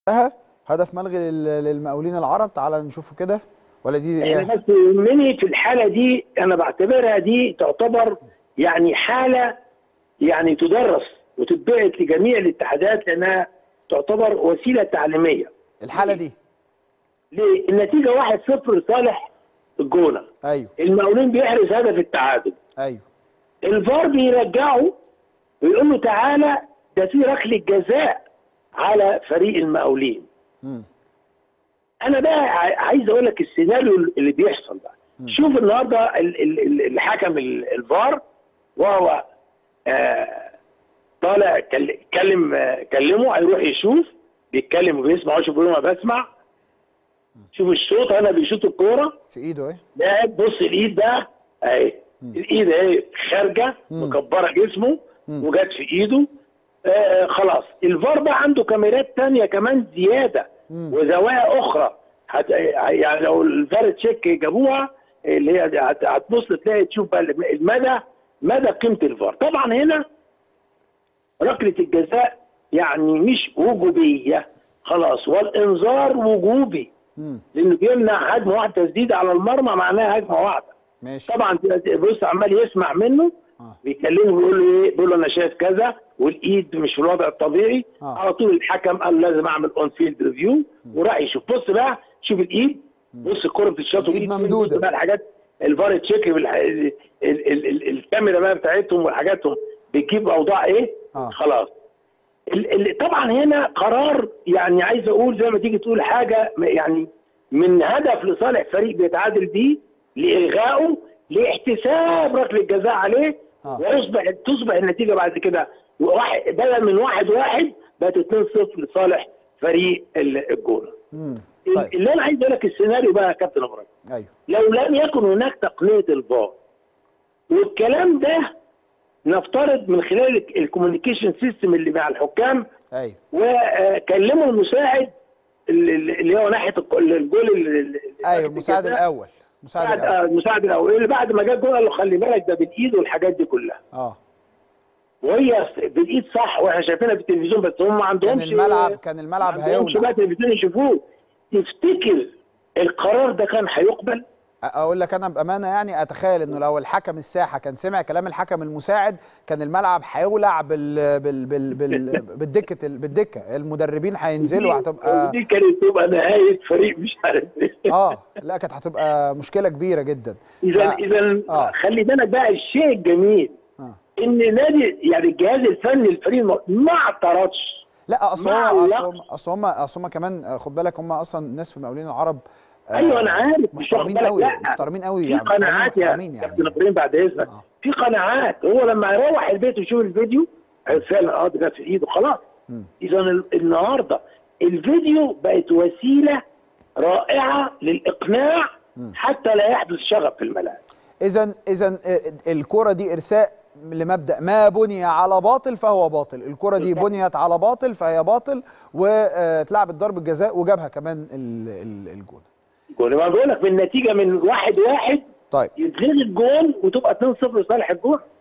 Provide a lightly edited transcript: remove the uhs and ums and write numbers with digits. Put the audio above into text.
هدف ملغي للمقاولين العرب. تعال نشوفه كده ولا دي يعني بس يهمني في الحاله دي، انا بعتبرها دي تعتبر يعني حاله يعني تدرس وتتبعت لجميع الاتحادات، لانها تعتبر وسيله تعليميه. الحاله دي ليه؟ النتيجه 1-0 لصالح الجونه. ايوه المقاولين بيحرز هدف التعادل. ايوه الفار بيرجعه ويقول له تعالى ده في ركله جزاء على فريق المقاولين. انا بقى عايز اقول لك السيناريو اللي بيحصل بقى. شوف النهارده الحكم الفار وهو طالع كلمه، هيروح يشوف بيتكلم وبيسمع، شوف بيقول ما بسمع. شوف الشوط هنا بيشوط الكوره في ايده اهي، لاعب بص الايد ده اهي، الايد اهي خارجه مكبره جسمه وجت في ايده. خلاص الفار بقى عنده كاميرات ثانيه كمان زياده وزوايا اخرى. يعني لو الفار تشيك جابوها اللي هي هتبص تلاقي تشوف بقى مدى قيمه الفار. طبعا هنا ركله الجزاء يعني مش وجوبيه خلاص، والانذار وجوبي لانه بيمنع هجمه واحده تسديده على المرمى، معناها هجمه واحده. ماشي. طبعا بص عمال يسمع منه بيكلمه بيقول له ايه؟ بيقول له انا شايف كذا والايد مش في الوضع الطبيعي. على طول الحكم قال لازم اعمل اون فيلد ريفيو وراح يشوف. بص بقى شوف الايد، بص الكره بتتشاط الايد ممدوده بقى الحاجات الفار تشيك الكاميرا بقى بتاعتهم وحاجاتهم بتجيب اوضاع ايه. خلاص طبعا هنا قرار، يعني عايز اقول زي ما تيجي تقول حاجه يعني من هدف لصالح فريق بيتعادل بيه لالغائه لاحتساب ركله الجزاء عليه. تصبح النتيجه بعد كده بدل من 1-1 بقت 2-0 لصالح فريق الجونه. طيب. اللي انا عايز اقول لك السيناريو بقى يا كابتن ابراهيم. ايوه. لو لم يكن هناك تقنيه الفار والكلام ده نفترض من خلال الكوميونيكيشن سيستم اللي مع الحكام. ايوه. وكلموا المساعد اللي هو ناحيه الجول. ايوه المساعد الاول. المساعد الاول اللي بعد ما جاب جول قال له خلي بالك ده بالايد والحاجات دي كلها. وهي بالايد صح واحنا شايفينها في التلفزيون، بس هم ما عندهمش كان الملعب هيولع. بقى التلفزيون يشوفوه. تفتكر القرار ده كان هيقبل؟ اقول لك انا بامانه يعني اتخيل انه لو الحكم الساحه كان سمع كلام الحكم المساعد كان الملعب هيولع بالدكه المدربين هينزلوا هتبقى دي كانت تبقى نهايه فريق مش عارف ايه. لا كانت هتبقى مشكله كبيره جدا. اذا خلي بالك بقى الشيء الجميل ان نادي يعني الجهاز الفني الفريق ما اعترضش. لا اصل هم كمان خد بالك هم اصلا الناس في المقاولين العرب ايوه انا عارف محترمين قوي محترمين قوي. في قناعات يا كابتن ابراهيم بعد اذنك. في قناعات هو لما يروح البيت ويشوف الفيديو فعلا ده في ايده خلاص. اذا النهارده الفيديو بقت وسيله رائعه للاقناع حتى لا يحدث شغب في الملاعب. اذا الكره دي ارساء لمبدأ ما بني على باطل فهو باطل. الكرة دي بنيت على باطل فهي باطل، واتلعبت ضربة جزاء وجابها كمان الجون. ما بقول لك من النتيجة من 1-1 طيب يتلغي الجون وتبقى 2-0 لصالح الجون.